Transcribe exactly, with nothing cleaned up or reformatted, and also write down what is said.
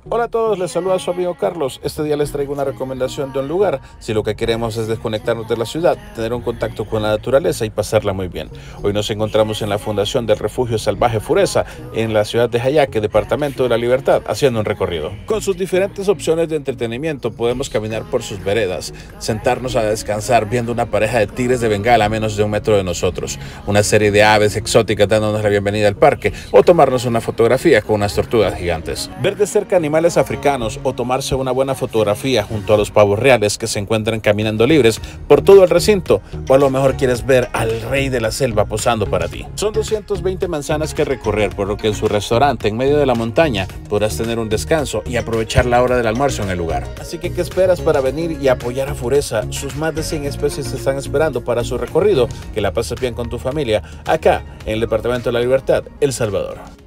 Hola a todos, les saluda su amigo Carlos. Este día les traigo una recomendación de un lugar. Si lo que queremos es desconectarnos de la ciudad, tener un contacto con la naturaleza y pasarla muy bien. Hoy nos encontramos en la Fundación del Refugio Salvaje Fureza, en la ciudad de Jayaque, departamento de La Libertad, haciendo un recorrido. Con sus diferentes opciones de entretenimiento, podemos caminar por sus veredas, sentarnos a descansar viendo una pareja de tigres de Bengala a menos de un metro de nosotros, una serie de aves exóticas dándonos la bienvenida al parque, o tomarnos una fotografía con unas tortugas gigantes. Ver de cerca animales africanos o tomarse una buena fotografía junto a los pavos reales que se encuentran caminando libres por todo el recinto, o a lo mejor quieres ver al rey de la selva posando para ti. Son doscientas veinte manzanas que recorrer, por lo que en su restaurante en medio de la montaña podrás tener un descanso y aprovechar la hora del almuerzo en el lugar. Así que, ¿qué esperas para venir y apoyar a Fureza? Sus más de cien especies te están esperando para su recorrido. Que la pases bien con tu familia acá en el departamento de La Libertad, El Salvador.